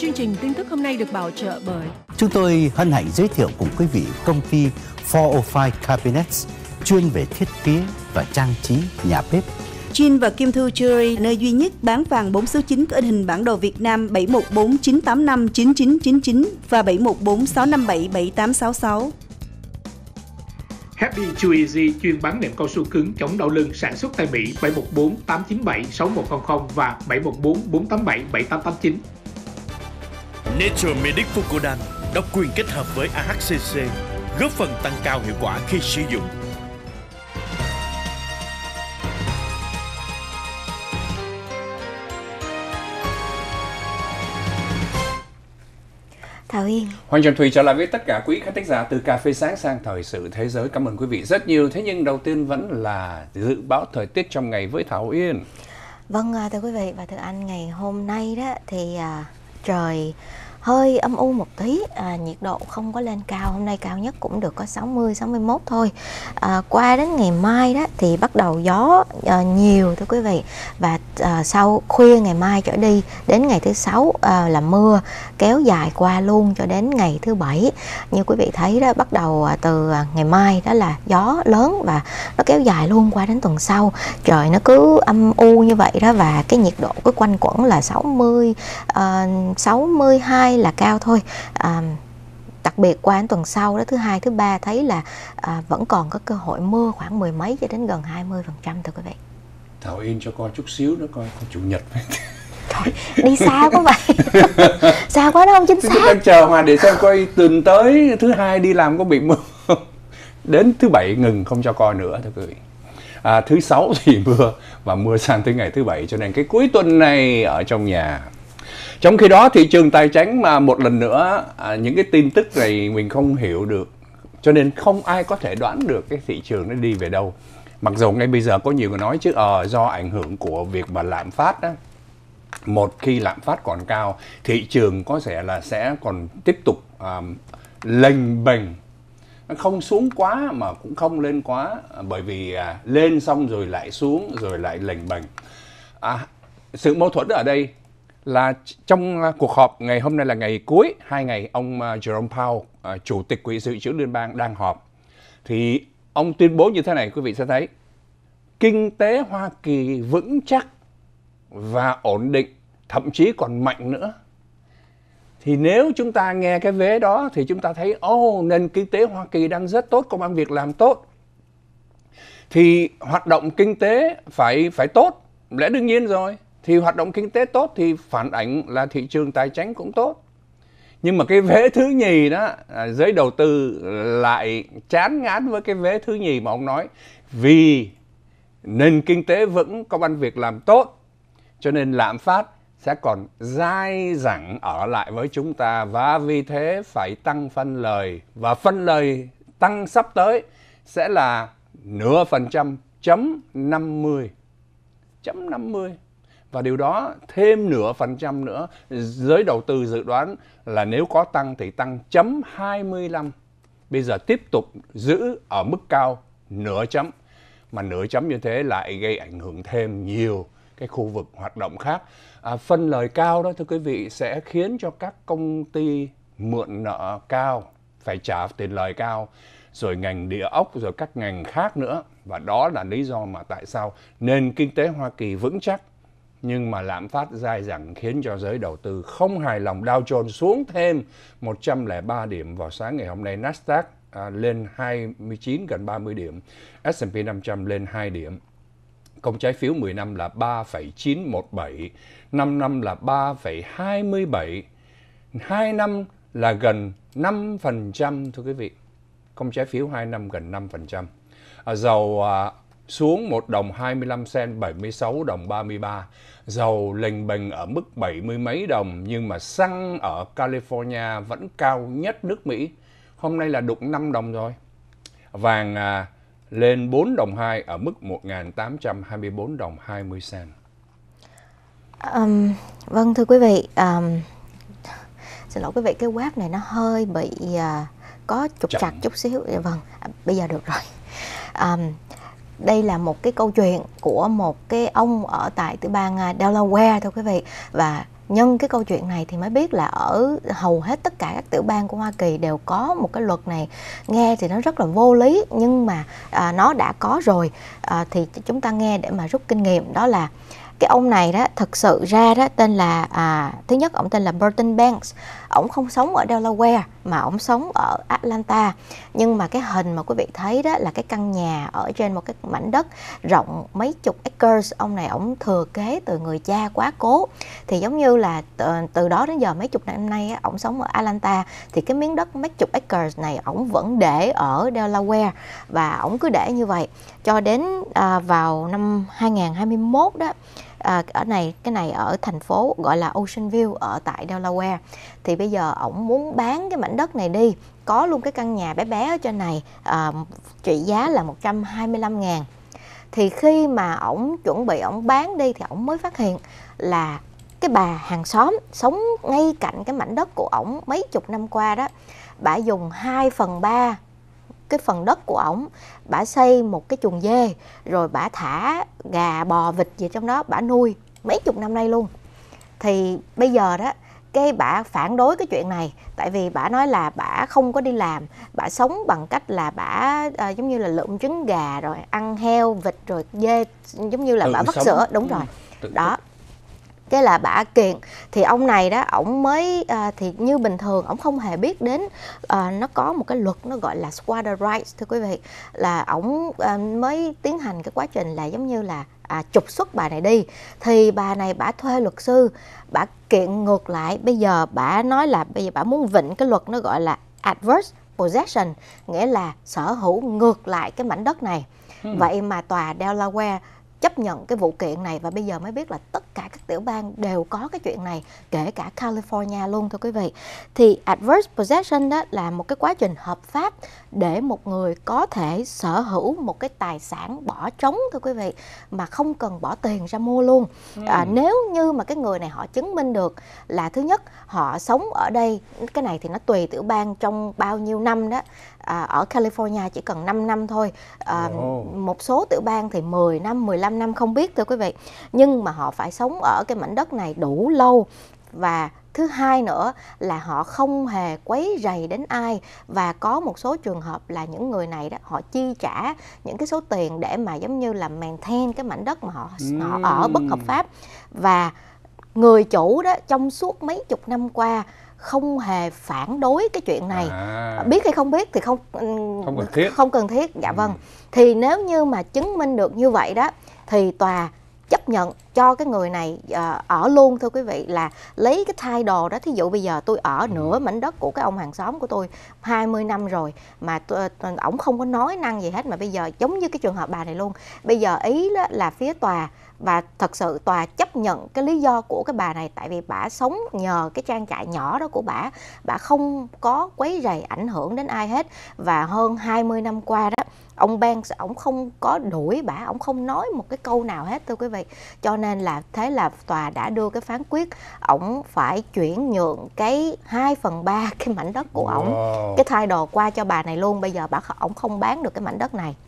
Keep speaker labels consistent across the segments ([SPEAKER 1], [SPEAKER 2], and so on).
[SPEAKER 1] Chương trình tin tức hôm nay được bảo trợ bởi
[SPEAKER 2] chúng tôi hân hạnh giới thiệu cùng quý vị công ty 405 Cabinets chuyên về thiết kế và trang trí nhà bếp.
[SPEAKER 3] Chin và Kim Thu Jewelry, nơi duy nhất bán vàng 4 số 9 có in hình bản đồ Việt Nam 714 985 9999 và 714 657 7866.
[SPEAKER 4] Happy Chew Easy chuyên bán nệm cao su cứng chống đau lưng, sản xuất tại Mỹ 714 897 6100 và 714 487 7889.
[SPEAKER 5] Nature Medic Fucodan độc quyền kết hợp với AHCC, góp phần tăng cao hiệu quả khi sử dụng.
[SPEAKER 6] Thảo Yên.
[SPEAKER 7] Hoàng Trần Thùy trở lại với tất cả quý khán thính giả từ Cà phê sáng sang Thời sự Thế giới. Cảm ơn quý vị rất nhiều. Thế nhưng đầu tiên vẫn là dự báo thời tiết trong ngày với Thảo Yên.
[SPEAKER 6] Vâng, thưa quý vị và thưa anh, ngày hôm nay đó thì trời hơi âm u một tí, nhiệt độ không có lên cao, hôm nay cao nhất cũng được có 60, 61 thôi. Qua đến ngày mai đó thì bắt đầu gió nhiều thưa quý vị, và sau khuya ngày mai trở đi đến ngày thứ Sáu là mưa kéo dài qua luôn cho đến ngày thứ Bảy. Như quý vị thấy đó, bắt đầu từ ngày mai đó là gió lớn và nó kéo dài luôn qua đến tuần sau. Trời nó cứ âm u như vậy đó, và cái nhiệt độ cứ quanh quẩn là 60, 62 là cao thôi. Đặc biệt qua đến tuần sau đó, thứ Hai, thứ Ba thấy là vẫn còn có cơ hội mưa khoảng mười mấy cho đến gần 20% thưa quý vị.
[SPEAKER 7] Thảo Yên cho coi chút xíu nữa coi Chủ nhật.
[SPEAKER 6] Trời, đi xa quá vậy. Xa quá đó không chính xác.
[SPEAKER 7] Tôi đang chờ mà để xem coi tuần tới thứ Hai đi làm có bị mưa không. Đến thứ Bảy ngừng không cho coi nữa thưa quý vị. Thứ Sáu thì mưa và mưa sang tới ngày thứ Bảy, cho nên cái cuối tuần này ở trong nhà. Trong khi đó thị trường tài chính mà một lần nữa những cái tin tức này mình không hiểu được, cho nên không ai có thể đoán được cái thị trường nó đi về đâu. Mặc dù ngay bây giờ có nhiều người nói chứ do ảnh hưởng của việc mà lạm phát đó, một khi lạm phát còn cao, thị trường có thể là sẽ còn tiếp tục lênh bềnh, nó không xuống quá mà cũng không lên quá, bởi vì lên xong rồi lại xuống rồi lại lênh bềnh. Sự mâu thuẫn ở đây là trong cuộc họp ngày hôm nay là ngày cuối 2 ngày, ông Jerome Powell, Chủ tịch Quỹ dự trữ Liên bang đang họp, thì ông tuyên bố như thế này, quý vị sẽ thấy kinh tế Hoa Kỳ vững chắc và ổn định, thậm chí còn mạnh nữa. Thì nếu chúng ta nghe cái vế đó thì chúng ta thấy nền kinh tế Hoa Kỳ đang rất tốt, công ăn việc làm tốt, thì hoạt động kinh tế phải tốt, lẽ đương nhiên rồi. Thì hoạt động kinh tế tốt thì phản ảnh là thị trường tài chính cũng tốt. Nhưng mà cái vế thứ nhì đó, giới đầu tư lại chán ngán với cái vế thứ nhì mà ông nói. Vì nền kinh tế vững, công ăn việc làm tốt, cho nên lạm phát sẽ còn dai dẳng ở lại với chúng ta, và vì thế phải tăng phân lời. Và phân lời tăng sắp tới sẽ là 0,5% chấm 50. Và điều đó thêm 0,5% nữa, giới đầu tư dự đoán là nếu có tăng thì tăng chấm 25. Bây giờ tiếp tục giữ ở mức cao nửa chấm. Mà nửa chấm như thế lại gây ảnh hưởng thêm nhiều cái khu vực hoạt động khác. Phân lời cao đó thưa quý vị sẽ khiến cho các công ty mượn nợ cao phải trả tiền lời cao, rồi ngành địa ốc, rồi các ngành khác nữa. Và đó là lý do mà tại sao nền kinh tế Hoa Kỳ vững chắc nhưng mà lạm phát dai dẳng khiến cho giới đầu tư không hài lòng. Dow Jones xuống thêm 103 điểm vào sáng ngày hôm nay, Nasdaq lên 29 gần 30 điểm, S&P 500 lên 2 điểm. Công trái phiếu 10 năm là 3,917, 5 năm là 3,27, 2 năm là gần 5% thưa quý vị. Công trái phiếu 2 năm gần 5%. Dầu xuống 1 đồng 25 cent, 76 đồng 33. Dầu lềnh bềnh ở mức 70 mấy đồng, nhưng mà xăng ở California vẫn cao nhất nước Mỹ. Hôm nay là đụng 5 đồng rồi. Vàng lên 4 đồng 2 ở mức 1.824 đồng 20 cent.
[SPEAKER 6] Vâng thưa quý vị, xin lỗi quý vị, cái web này nó hơi bị có trục trặc chút xíu. Vâng, bây giờ được rồi. Đây là một cái câu chuyện của một cái ông ở tại tiểu bang Delaware thưa quý vị. Và nhân cái câu chuyện này thì mới biết là ở hầu hết tất cả các tiểu bang của Hoa Kỳ đều có một cái luật này. Nghe thì nó rất là vô lý, nhưng mà nó đã có rồi. Thì chúng ta nghe để mà rút kinh nghiệm. Đó là cái ông này đó, thực sự ra đó tên là thứ nhất ông tên là Burton Banks. Ông không sống ở Delaware mà ông sống ở Atlanta. Nhưng mà cái hình mà quý vị thấy đó là cái căn nhà ở trên một cái mảnh đất rộng mấy chục acres. Ông này ông thừa kế từ người cha quá cố. Thì giống như là từ đó đến giờ mấy chục năm nay á, ông sống ở Atlanta. Thì cái miếng đất mấy chục acres này ông vẫn để ở Delaware. Và ông cứ để như vậy cho đến vào năm 2021 đó. Cái này ở thành phố gọi là Ocean View ở tại Delaware. Thì bây giờ ổng muốn bán cái mảnh đất này đi, có luôn cái căn nhà bé bé ở trên này, trị giá là 125.000. Thì khi mà ổng chuẩn bị ổng bán đi thì ổng mới phát hiện là cái bà hàng xóm sống ngay cạnh cái mảnh đất của ổng mấy chục năm qua đó, bả dùng 2/3 cái phần đất của ổng, bả xây một cái chuồng dê, rồi bả thả gà bò vịt gì trong đó, bả nuôi mấy chục năm nay luôn. Thì bây giờ đó, cái bả phản đối cái chuyện này, tại vì bả nói là bả không có đi làm, bả sống bằng cách là bả giống như là lượm trứng gà, rồi ăn heo vịt rồi dê, giống như là bả vắt sữa. Đúng rồi đó. Cái là bả kiện. Thì ông này đó, ổng mới thì như bình thường ổng không hề biết đến nó có một cái luật nó gọi là squatter rights, thưa quý vị. Là ổng mới tiến hành cái quá trình là giống như là trục xuất bà này đi. Thì bà này bả thuê luật sư, bả kiện ngược lại. Bây giờ bả nói là bây giờ bả muốn vịnh cái luật nó gọi là adverse possession, nghĩa là sở hữu ngược lại cái mảnh đất này. Vậy mà tòa Delaware chấp nhận cái vụ kiện này, và bây giờ mới biết là tất cả các tiểu bang đều có cái chuyện này, kể cả California luôn, thưa quý vị. Thì adverse possession đó là một cái quá trình hợp pháp để một người có thể sở hữu một cái tài sản bỏ trống, thưa quý vị, mà không cần bỏ tiền ra mua luôn. Nếu như mà cái người này họ chứng minh được là thứ nhất họ sống ở đây, cái này thì nó tùy tiểu bang trong bao nhiêu năm đó. Ở California chỉ cần 5 năm thôi, một số tiểu bang thì 10 năm, 15 năm không biết, thưa quý vị. Nhưng mà họ phải sống ở cái mảnh đất này đủ lâu. Và thứ hai nữa là họ không hề quấy rầy đến ai. Và có một số trường hợp là những người này đó, họ chi trả những cái số tiền để mà giống như là maintain cái mảnh đất mà họ ở bất hợp pháp. Và người chủ đó trong suốt mấy chục năm qua không hề phản đối cái chuyện này. Biết hay không biết thì không cần thiết. Dạ vâng. Thì nếu như mà chứng minh được như vậy đó, thì tòa chấp nhận cho cái người này ở luôn, thưa quý vị, là lấy cái title đó. Thí dụ bây giờ tôi ở nửa mảnh đất của cái ông hàng xóm của tôi 20 năm rồi, mà ổng không có nói năng gì hết, mà bây giờ giống như cái trường hợp bà này luôn. Bây giờ ý đó là phía tòa, và thật sự tòa chấp nhận cái lý do của cái bà này, tại vì bả sống nhờ cái trang trại nhỏ đó của bả không có quấy rầy ảnh hưởng đến ai hết. Và hơn 20 năm qua đó, ông Banks ổng không có đuổi bả, ổng không nói một cái câu nào hết, thưa quý vị. Cho nên là thế là tòa đã đưa cái phán quyết ổng phải chuyển nhượng cái 2/3 cái mảnh đất của ổng, cái title qua cho bà này luôn. Bây giờ ổng không bán được cái mảnh đất này.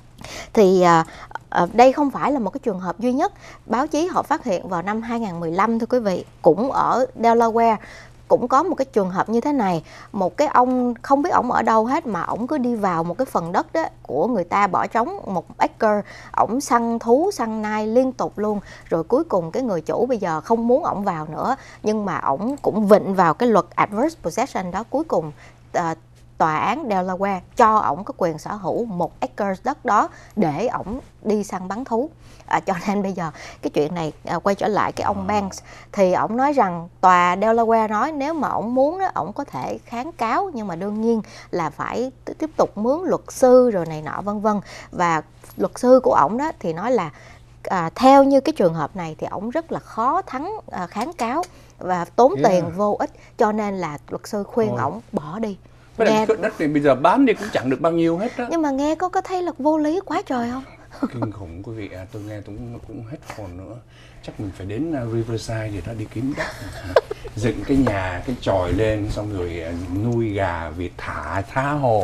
[SPEAKER 6] Thì đây không phải là một cái trường hợp duy nhất. Báo chí họ phát hiện vào năm 2015, thưa quý vị, cũng ở Delaware, cũng có một cái trường hợp như thế này. Một cái ông không biết ổng ở đâu hết, mà ổng cứ đi vào một cái phần đất đó của người ta bỏ trống 1 acre, ổng săn thú săn nai liên tục luôn. Rồi cuối cùng cái người chủ bây giờ không muốn ổng vào nữa, nhưng mà ổng cũng vịnh vào cái luật adverse possession đó. Cuối cùng tòa án Delaware cho ổng có quyền sở hữu 1 acre đất đó để ổng đi săn bắn thú. Cho nên bây giờ cái chuyện này quay trở lại cái ông Banks, thì ổng nói rằng tòa Delaware nói nếu mà ổng muốn đó, ổng có thể kháng cáo, nhưng mà đương nhiên là phải tiếp tục mướn luật sư rồi này nọ vân vân. Và luật sư của ổng đó thì nói là theo như cái trường hợp này thì ổng rất là khó kháng cáo và tốn tiền vô ích, cho nên là luật sư khuyên ổng bỏ đi.
[SPEAKER 7] Cái đất này bây giờ bán đi cũng chẳng được bao nhiêu hết đó.
[SPEAKER 6] Nhưng mà nghe có thấy là vô lý quá trời không?
[SPEAKER 7] Kinh khủng quý vị. Tôi nghe cũng hết hồn nữa. Chắc mình phải đến Riverside gì đó đi kiếm đất, dựng cái nhà, cái chòi lên, xong rồi nuôi gà vịt, thả hồ.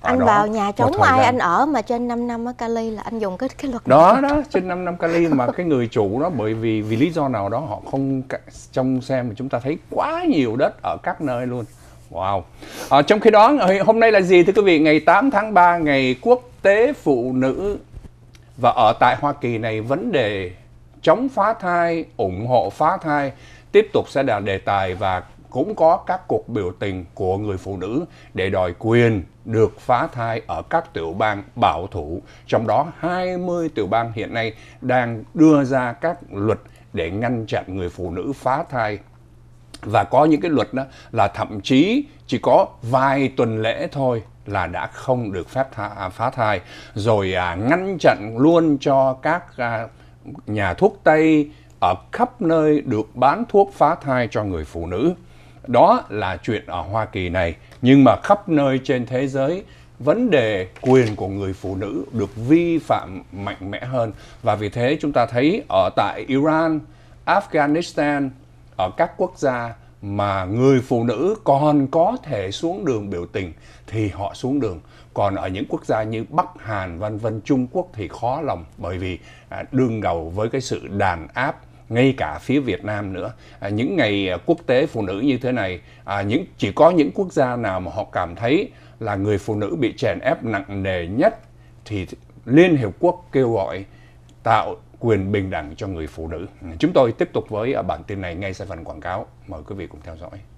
[SPEAKER 6] Anh
[SPEAKER 7] đó
[SPEAKER 6] vào nhà trống
[SPEAKER 7] một thời
[SPEAKER 6] ai
[SPEAKER 7] gian.
[SPEAKER 6] anh ở mà trên 5 năm ở Cali là anh dùng cái luật
[SPEAKER 7] Đó
[SPEAKER 6] này.
[SPEAKER 7] đó, trên 5 năm Cali mà cái người chủ đó bởi vì lý do nào đó họ không trong xem, chúng ta thấy quá nhiều đất ở các nơi luôn. Wow. Trong khi đó hôm nay là gì thưa quý vị? Ngày 8 tháng 3, ngày Quốc tế Phụ nữ. Và ở tại Hoa Kỳ này, vấn đề chống phá thai, ủng hộ phá thai tiếp tục sẽ là đề tài, và cũng có các cuộc biểu tình của người phụ nữ để đòi quyền được phá thai ở các tiểu bang bảo thủ. Trong đó 20 tiểu bang hiện nay đang đưa ra các luật để ngăn chặn người phụ nữ phá thai. Và có những cái luật đó là thậm chí chỉ có vài tuần lễ thôi là đã không được phép phá thai. Rồi ngăn chặn luôn cho các nhà thuốc Tây ở khắp nơi được bán thuốc phá thai cho người phụ nữ. Đó là chuyện ở Hoa Kỳ này. Nhưng mà khắp nơi trên thế giới, vấn đề quyền của người phụ nữ được vi phạm mạnh mẽ hơn. Và vì thế chúng ta thấy ở tại Iran, Afghanistan, ở các quốc gia mà người phụ nữ còn có thể xuống đường biểu tình thì họ xuống đường. Còn ở những quốc gia như Bắc Hàn, vân vân, Trung Quốc thì khó lòng, bởi vì đương đầu với cái sự đàn áp ngay cả phía Việt Nam nữa. Những ngày quốc tế phụ nữ như thế này, chỉ có những quốc gia nào mà họ cảm thấy là người phụ nữ bị chèn ép nặng nề nhất thì Liên Hiệp Quốc kêu gọi tạo quyền bình đẳng cho người phụ nữ. Chúng tôi tiếp tục với bản tin này ngay sau phần quảng cáo. Mời quý vị cùng theo dõi.